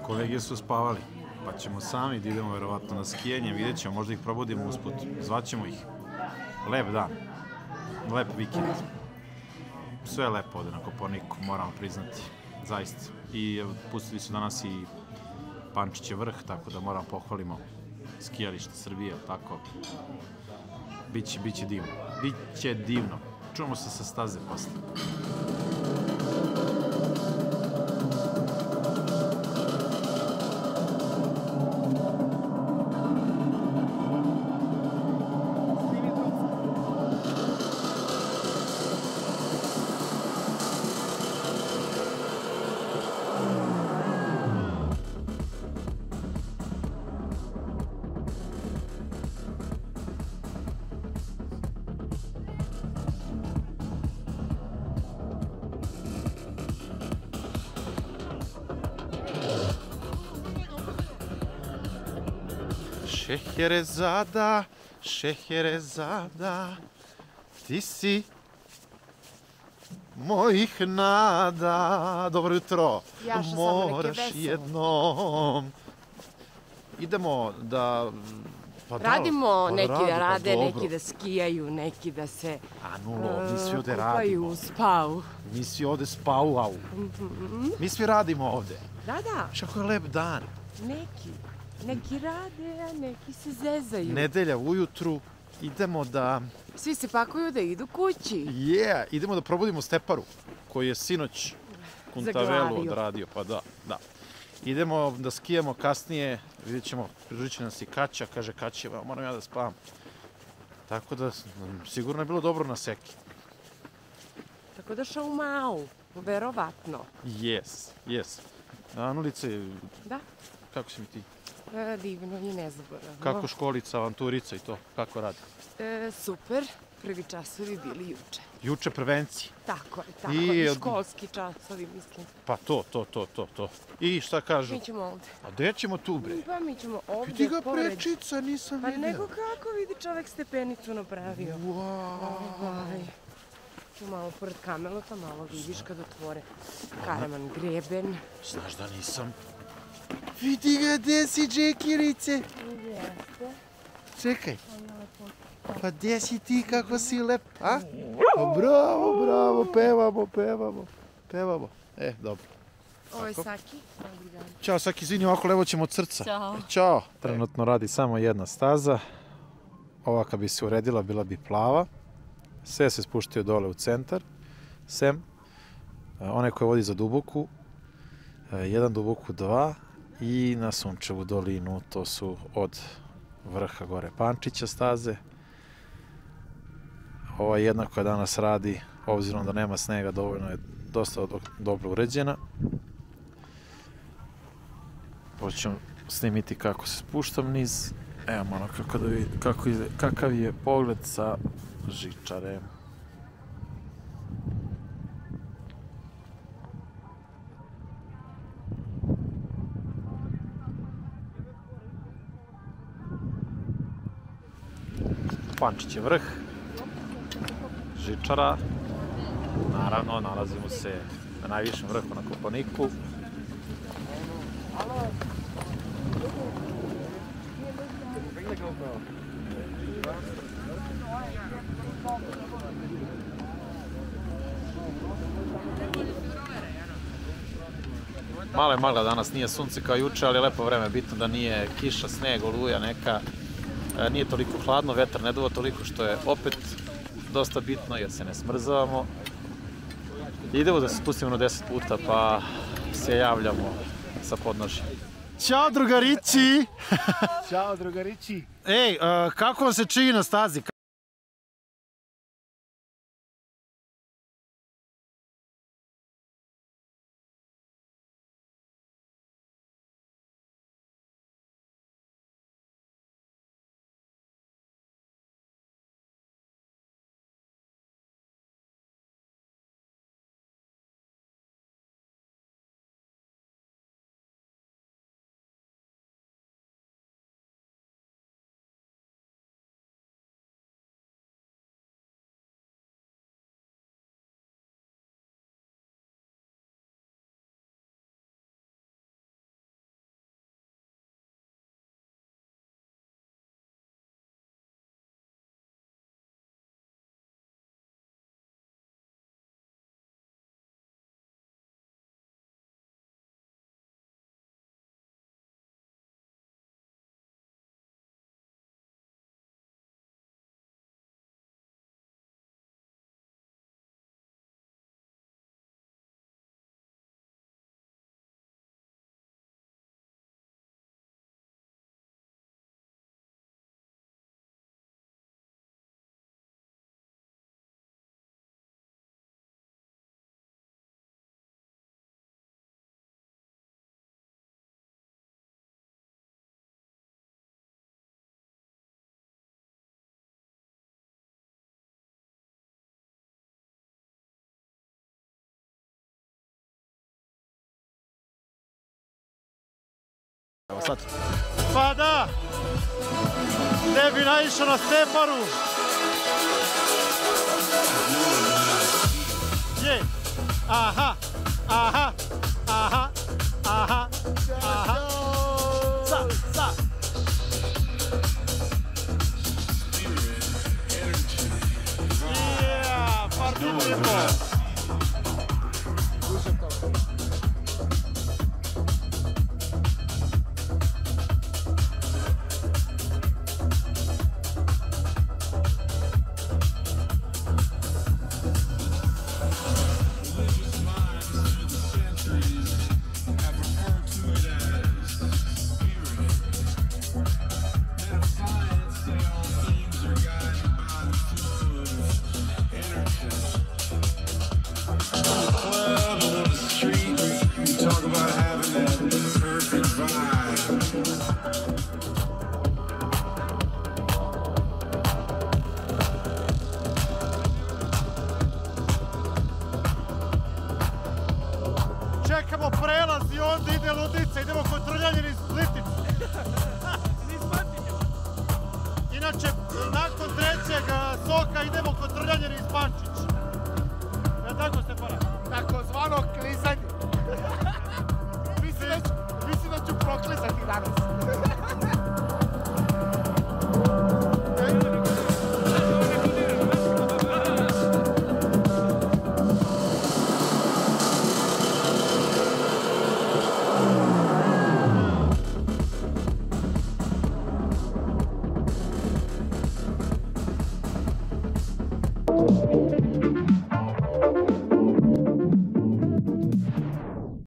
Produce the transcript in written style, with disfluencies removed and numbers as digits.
Kolege su spavali, pa ćemo sami da idemo verovatno na skijanje, vidjet ćemo, možda ih probudimo usput, zvaćemo ih. Lep dan, lep vikend. Sve je lepo ovde na Kopaoniku, moramo priznati, zaista. I pustili su danas i Pančićev vrh, tako da moramo pohvalimo skijalište Srbije, tako. Biće divno. Biće divno. Čujemo se sa staze posle. Šeherezada, ti si mojih nada. Dobro jutro. Moraš jednom. Idemo da... Radimo, neki da rade, neki da skijaju, neki da se kupaju, spau. Mi svi ovde spau. Mi svi radimo ovde. Da. Kako je lep dan. Neki rade, a neki se zezaju. Nedelja ujutru, idemo da... Svi se pakuju da idu kući. Idemo da probudimo Steparu, koji je sinoć Kuntavelu odradio, pa da. Idemo da skijemo kasnije, vidjet ćemo, pridružit će nas i Kaća, kaže Kaćeva, moram ja da spavam. Tako da, sigurno je bilo dobro na seki. Tako da šaumau, verovatno. Jes. Anulice, da? Kako si mi ti? Divno i nezaboravno. Kako školica, avanturica i to, kako radi? Super, prvi časovi bili juče. Juče prvenci. Tako je, školski časovi, mislim. Pa to. I šta kažu? Mi ćemo ovde. A gde ćemo tu, bre? Pa mi ćemo ovde, Vidi ga prečica, nisam vidio. Pa nego kako vidi čovek stepenicu napravio. Tu malo pored Kamelota, malo vidiš kad otvore Karaman greben. Znaš da nisam. Vidi ga, gde si, Džekirice? Jeste. Čekaj. Pa gde si ti, kako si lep, a? Bravo, pevamo. Dobro. Ovo je Saki. Ćao, Saki, izvini, ovako levo ćemo od srca. Ćao. Trenutno radi samo jedna staza. Ova kad bi se uredila, bila bi plava. Sve se spuštaju dole u centar. Sem one koje vodi za Duboku. Jedan Duboku 2 i na Sunčevu dolinu, to su od vrha gore Pančića staze. Ova jedna koja danas radi, obzirom da nema snega, dovoljno je dosta dobro uređena. Hoću snimiti kako se spuštam niz. Evo ono kakav je pogled sa žičare. Pančić je vrh, žičara, naravno nalazimo se na najvišem vrhu na Kopaoniku. Malo je magla danas, nije sunce kao juče, ali je lepo vreme, bitno da nije kiša, sneg, oluja neka. Nije toliko hladno, vetar ne duva toliko, što je opet dosta bitno jer se ne smrzavamo. Idemo da se spustimo na 10 puta pa se javljamo sa podnožjem. Ćao drugarići! Ćao drugarići! Ej, kako vam se čini na stazi? Evo sad. Pa da! Ne bi naišao na Steparu! Je! Aha! Aha! Aha! Aha! Aha! Sa! Sa! Yeah! Pardon lijepo! Čekamo prelaz i onda ide ludica, idemo kod Trljanjina iz Litice. Inače, nakon trećeg soka idemo kod Trljanjina iz Pančića. Je tako, Stefana? Tako zvano klizanje.